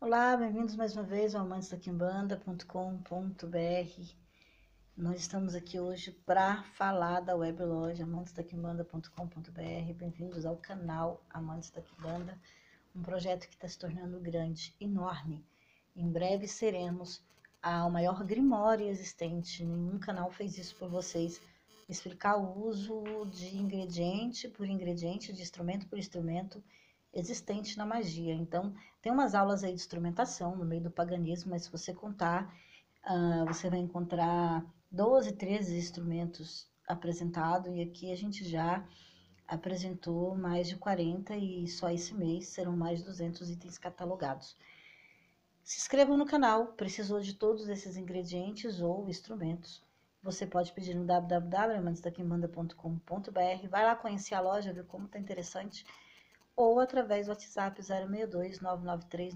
Olá, bem-vindos mais uma vez ao amantesdaquimbanda.com.br. Nós estamos aqui hoje para falar da web loja amantesdaquimbanda.com.br. Bem-vindos ao canal Amantes da Quimbanda, um projeto que está se tornando grande, enorme. Em breve seremos o maior grimório existente. Nenhum canal fez isso por vocês. Explicar o uso de ingrediente por ingrediente, de instrumento por instrumento existente na magia. Então, tem umas aulas aí de instrumentação no meio do paganismo, mas se você contar, você vai encontrar 12, 13 instrumentos apresentados, e aqui a gente já apresentou mais de 40 e só esse mês serão mais de 200 itens catalogados. Se inscreva no canal, precisou de todos esses ingredientes ou instrumentos. Você pode pedir no www.amantesdaquimbanda.com.br, vai lá conhecer a loja, ver como tá interessante, ou através do WhatsApp 062 993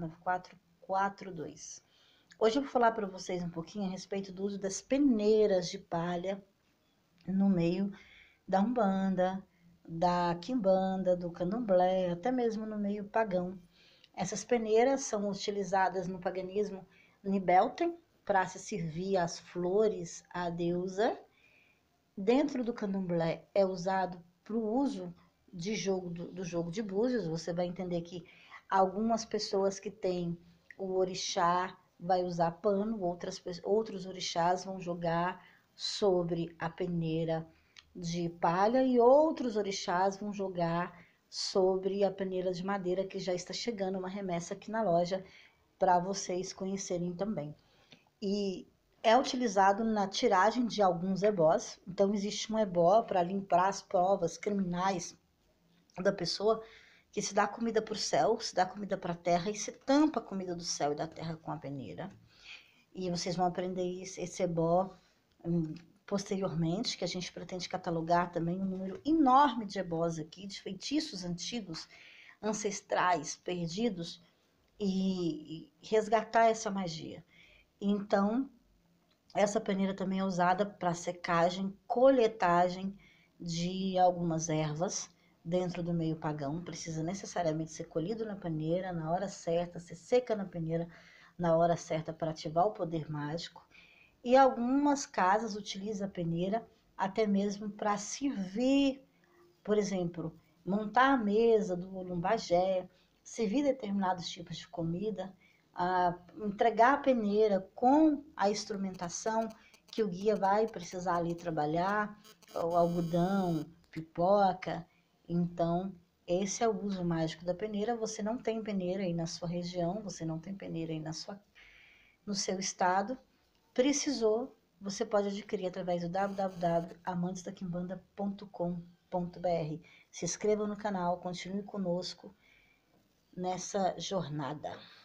949442. Hoje eu vou falar para vocês um pouquinho a respeito do uso das peneiras de palha no meio da Umbanda, da Quimbanda, do Candomblé, até mesmo no meio pagão. Essas peneiras são utilizadas no paganismo Nibelten para se servir as flores à deusa. Dentro do Candomblé é usado para o uso de do jogo de búzios. Você vai entender que algumas pessoas que têm o orixá vai usar pano, outros orixás vão jogar sobre a peneira de palha e outros orixás vão jogar sobre a peneira de madeira, que já está chegando uma remessa aqui na loja para vocês conhecerem também. E é utilizado na tiragem de alguns ebós. Então, existe um ebó para limpar as provas criminais da pessoa, que se dá comida para o céu, se dá comida para a terra e se tampa a comida do céu e da terra com a peneira. E vocês vão aprender esse ebó posteriormente, que a gente pretende catalogar também um número enorme de ebós aqui, de feitiços antigos, ancestrais, perdidos, e resgatar essa magia. Então, essa peneira também é usada para secagem, coletagem de algumas ervas dentro do meio pagão. Precisa necessariamente ser colhido na peneira, na hora certa, ser seca na peneira, na hora certa para ativar o poder mágico. E algumas casas utilizam a peneira até mesmo para servir, por exemplo, montar a mesa do olumbagé, servir determinados tipos de comida, entregar a peneira com a instrumentação que o guia vai precisar ali trabalhar, o algodão, pipoca. Então, esse é o uso mágico da peneira. Você não tem peneira aí na sua região, você não tem peneira aí no seu estado, precisou, você pode adquirir através do www.amantesdaquimbanda.com.br. Se inscreva no canal, continue conosco nessa jornada.